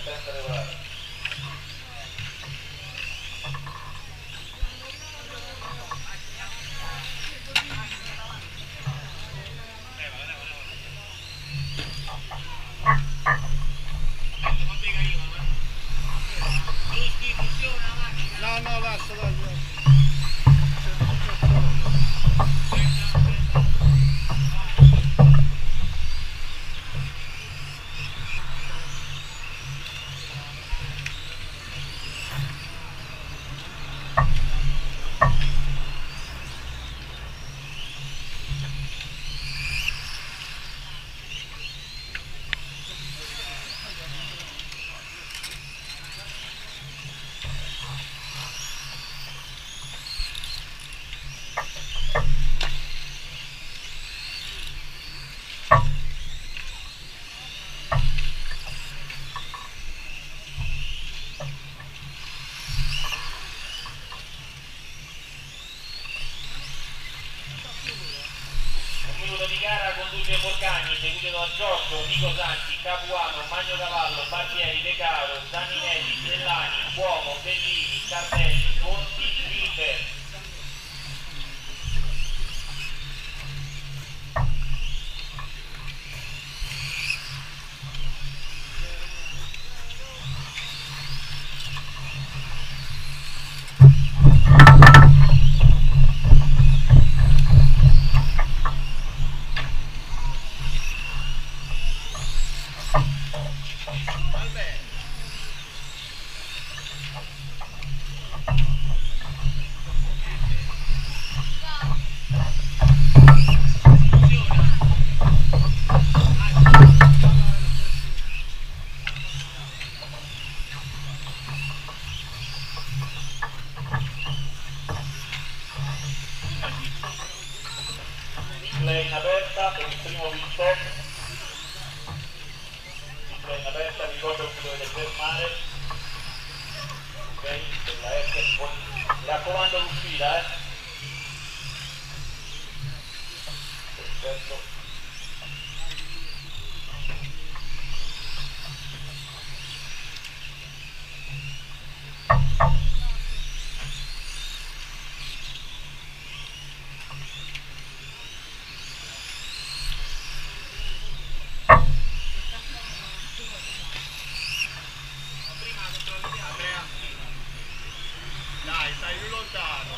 sempre regolare. No, no, lascia, dai. Conduce Morcagni, seguito da Giorgio, Nico Santi, Capuano, Magno Cavallo, Barbieri, De Caro, Zaninelli, Sellani, Uomo, Bellini, Cardelli, Conti, Gilbert. Lane aperta per il primo pit stop. Lane aperta, vi ricordo che dovete fermare. Ok, per la F, mi raccomando l'uscita, Perfetto. Dai, stai più lontano.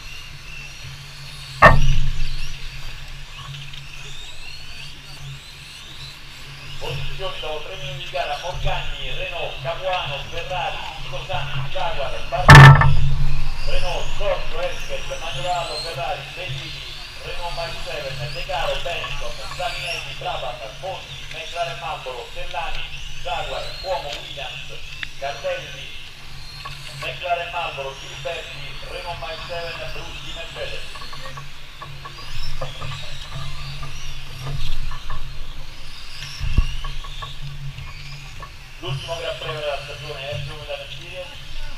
Posizioni dopo 3 minuti di gara: Morgagni, Renault, Capuano, Ferrari, Nico Santi, Jaguar, Barbieri, Renault, Giorgio, Escher, Magno Cavallo, Ferrari, Bellini, Renault Mark 7, De Caro, Benson, Zaninelli, Brabant, Fonti, McLaren Marlboro, Sellani, Jaguar, Uomo, Williams, Cardelli, McLaren Marlboro, Gilberti, Renault Mark 7, Bruschi, Mercedes. L'ultimo Gran Premio della stagione F1ItalianSeries.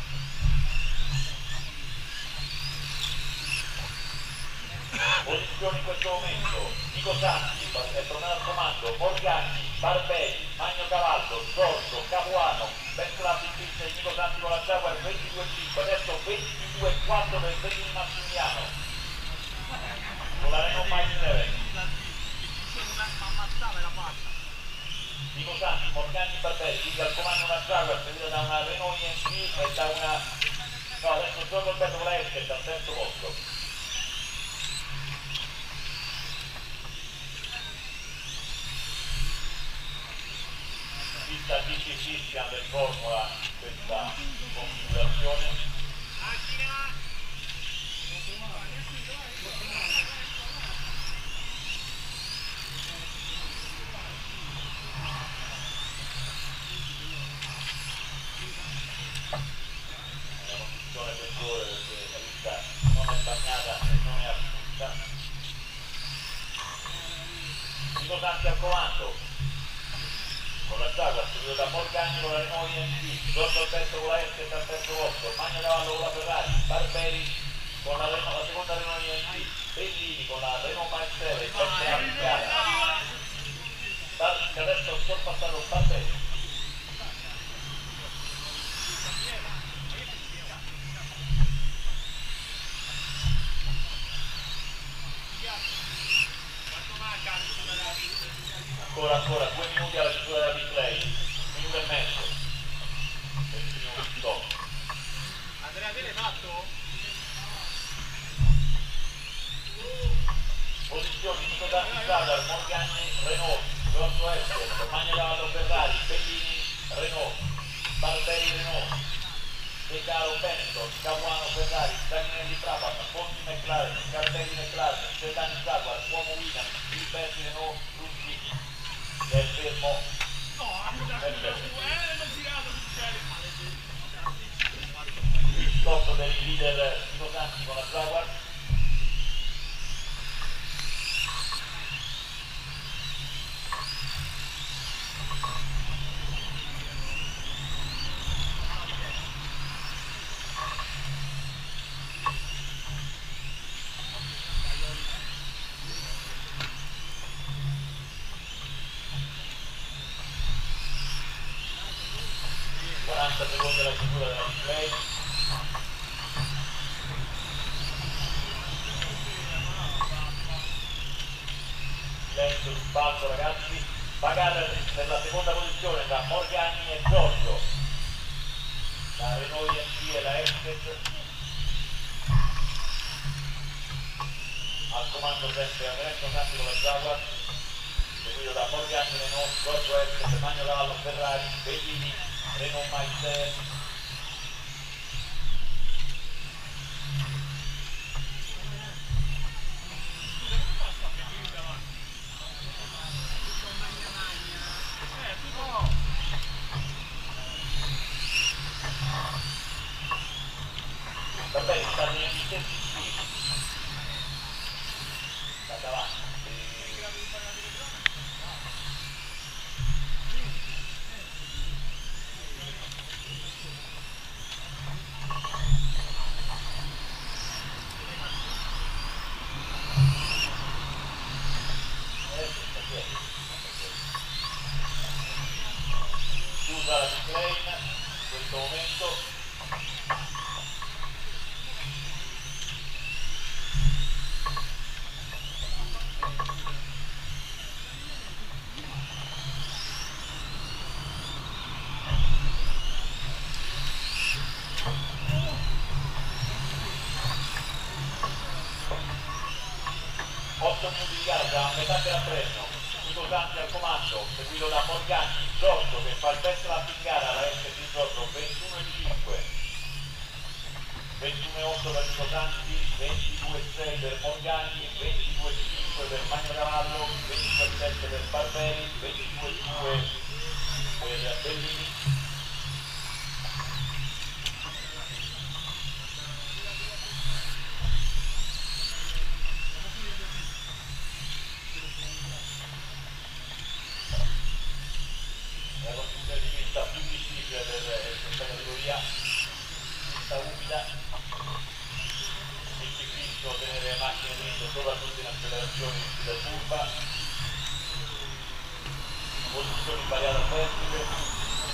Posizione in questo momento: Nico Santi è tornato al comando, Morgagni, Barberi, Magno Cavallo, Giorgio, Capuano, Ben Club in pista e Nico Santi con la Jaguar 22.5, adesso 22.4 per Bellini Massimiliano con la Renault Mike 7. Nico Santi, Morgagni, Barberi, quindi al comando una Jaguar seguita da una Renault IMC e da una... no, adesso Giorgio Alberto con la Escher al terzo posto. Pista Gp16 per formula questa configurazione. La condizione peggiore perché la pista non è bagnata e non è asciutta. Nico Santi al comando con la Jaguar, seguito da Morgagni con la Renault IMC, Giorgio Alberto con la S al terzo posto, Magno Cavallo con la Ferrari, Barberi con la seconda Renault IMC, Bellini con la Renault Mike 7, che adesso ho sorpassato Barberi. aperto, Magnogallo Ferrari, Bellini Renault, Barberi Renault, De Caro Benetton, Capuano Ferrari, Zagnelli Brabham, Fonti McLaren, Cartelli McLaren, Stellani Jaguar, Uomo Williams, Gilberti Renault, Russi, che è fermo. Il stop del leader Tito Santi con la Jaguar. Secondo la chiusura della display. Silenzio sul palco ragazzi. Bagarre per la seconda posizione tra Morgagni e Giorgio, la Renault IMC e la Esket. Al comando sempre Lorenzo Santi con la Jaguar, seguito da Morgagni Renault, Giorgio Esket, Magnogallo Ferrari, Bellini Renault Maister. Va bene, stanno negli stessi stili. Da davanti. Chiusa la display in questo momento. A metà della premio, Tito Santi al comando, seguito da Morgagni, Giorgio che fa il best lap in gara, la S di Giorgio 21,5, 21,8 per Tito Santi, 22,6 per Morgagni, 22,5 per Magnogallo, 22,7 per Barberi, 22,2 per Bellini. La condizione di pista più difficile per questa categoria, pista umida, difficilissimo tenere le macchine dritto soprattutto in accelerazioni da curva, posizioni variate al vertice.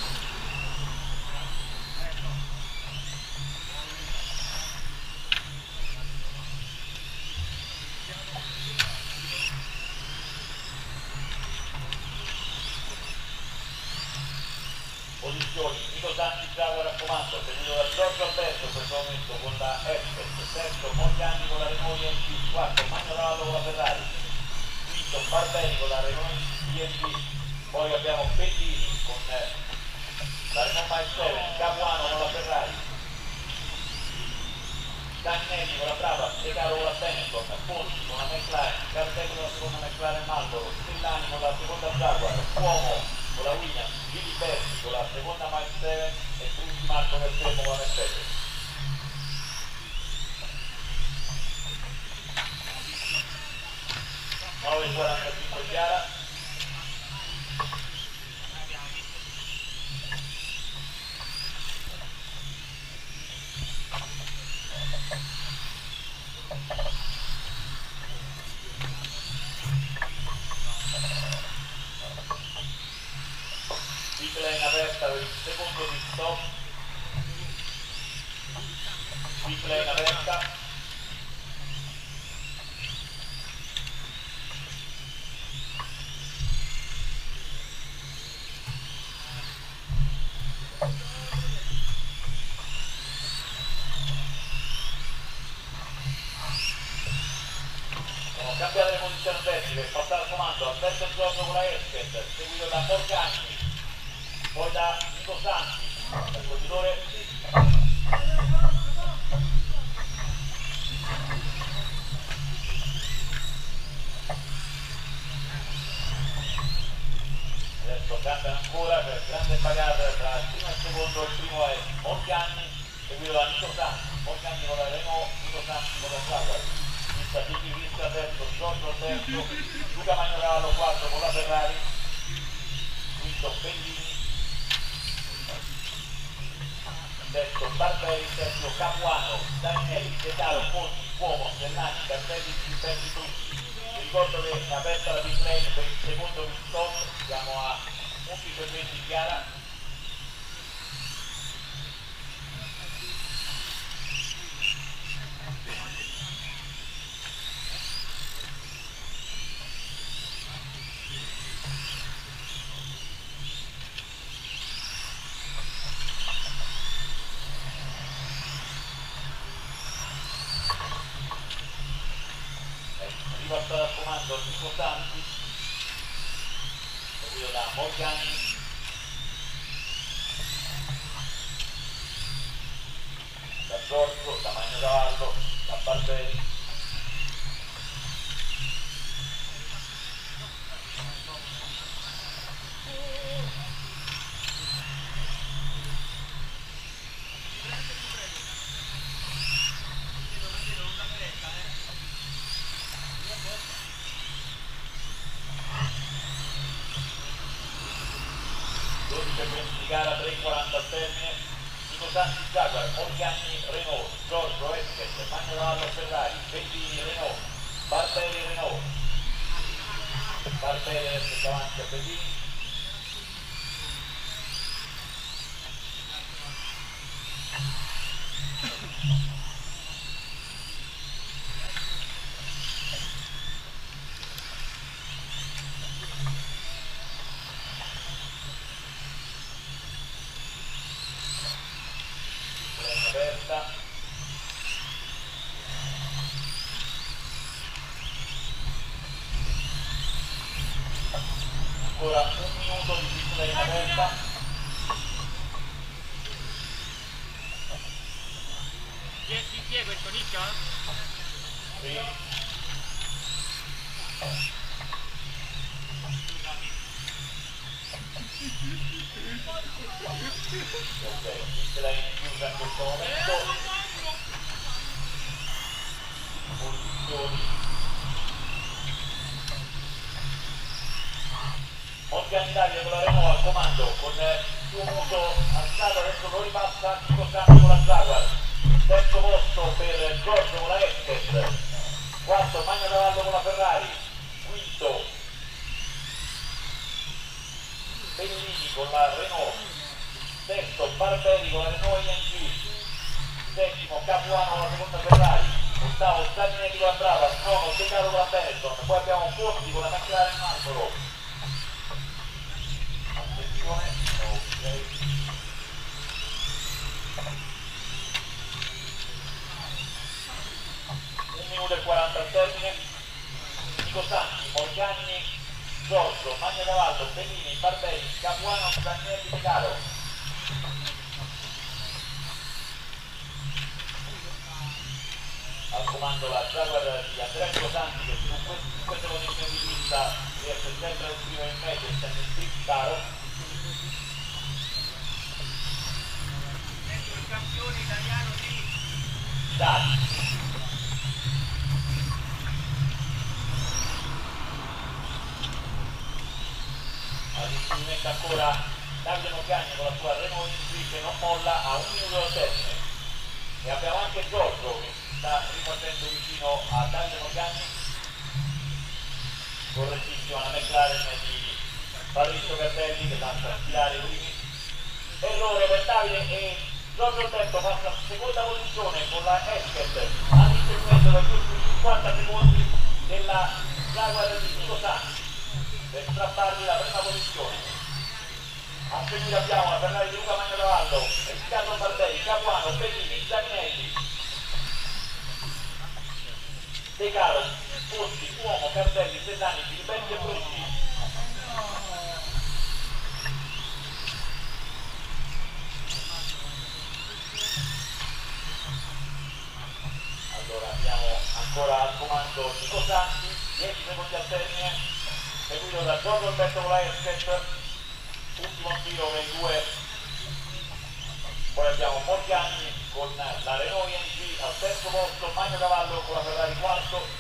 Posizioni, Tito Santi Jaguar a comando, seguito da Giorgio Alberto in questo momento con la Esket, terzo Morgagni con la Renault IMC, quarto Magnogallo con la Ferrari, quinto Barberi con la Renault IMC, poi abbiamo Bellini con la Renault Maister, Capuano con la Ferrari, Zagnelli con la Brabham, De Caro con la Benetton, Fonti con la McLaren, Cartelli con la seconda McLaren Marlboro, Stellani con la seconda Jaguar, Uomo con la Williams, Gilberti con la seconda Maister e Brusi Marco per fermo con la Mercedes. Nuove 45 chiara. Display in aperta per il secondo pit stop. Display in aperta. Cambiare le posizioni al vertice, passare al comando Alberto Alberto Giorgio con la Esket, seguito da Morgagni, poi da Nico Santi, dal condutore. Adesso cambiano ancora per grande bagata tra il primo e il secondo, il primo è Morgagni, seguito da Nico Santi, Morgagni con la Renault, Nico Santi con la Jaguar, pista Gp16 terzo, Giorgio terzo, Luca Magnogallo quarto con la Ferrari, quinto Bellini, sesto Barberi, sesto Capuano, Danieli, Tetaro, Fonti, Cuomo, Sellani, Cartelli, Giuseppe tutti. Vi ricordo che è aperta la pit lane per il secondo pit stop, siamo a 11:20 di gara. Arriva al comando Nico Santi, seguito da Morgagni, da Giorgio, da Magnogallo, da Barberi. Di gara 3:40 al termine, Nico Santi Jaguar, Morgagni Renault, Giorgio Esket, Magnogallo Ferrari, Bellini Renault, Barberi Renault, Barberi adesso davanti a Bellini, aperta, ancora un minuto di pista in aperta, Chi è questo Nicchia? sì. Ok, pista in chiusa in questo momento, posizioni. Morgagni Davide con la Renault al comando, con il suo muso alzato, adesso lo ripassa Nico Santi con la Jaguar, terzo posto per Giorgio con la Esket, quarto Magnogallo con la Ferrari, quinto Bellini con la Renault, sesto Barberi con la Renault ING, settimo Capuano con la seconda Ferrari, ottavo Zagnelli con la Brava, nono Decaro con la Benetton, poi abbiamo Fonti con la McLaren Marlboro. Attenzione, ok. Un minuto e 40 al termine, Nico Santi, Morgagni, Giorgio, Magnogallo, Bellini, Barberi, Capuano, Zagnelli, Decaro. Al comando la Jaguar di Andrea Nico Santi, che su queste condizioni di pista riesce sempre a esprimere in meglio, essendo il sprint caro. Ecco il campione italiano di Dati. All'inseguimento ancora Davide Morgagni con la sua Renault che non molla a un minuto dal termine. E abbiamo anche Giorgio che sta ripartendo vicino a Davide Morgagni, correttissima la McLaren di Fabrizio Cartelli che lascia sfilare i primi. Errore per Davide e Giorgio Alberto passa a seconda posizione con la Esket all'inseguimento per gli ultimi 50 secondi della Jaguar di Nico Santi per strappargli la prima posizione. A seguire abbiamo la Ferrari di Luca Magnogallo, Riccardo Barberi, Capuano, Bellini, Zagnelli, Decaro, Fonti, Uomo, Cartelli, Sedani, Filipetti e Brutti. ancora al comando Nico Santi, 10 secondi al termine, seguito da Giorgio Alberto con la Esket, ultimo giro per i due, poi abbiamo Morgagni con la Renault IMG al terzo posto, Magno Cavallo con la Ferrari quarto,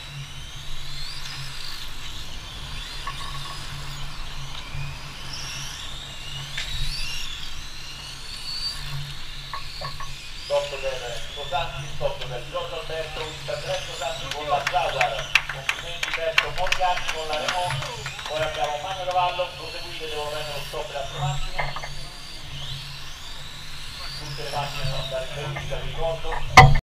stop per Nico Santi, stop per Giorgio Alberto, Inter Terzo Santi con la Jaguar, complimenti verso Morgagni con la Renault, poi abbiamo Magno Cavallo, proseguite, devono prendere lo stop al massimo, tutte le macchine devono andare in revista, vi ricordo.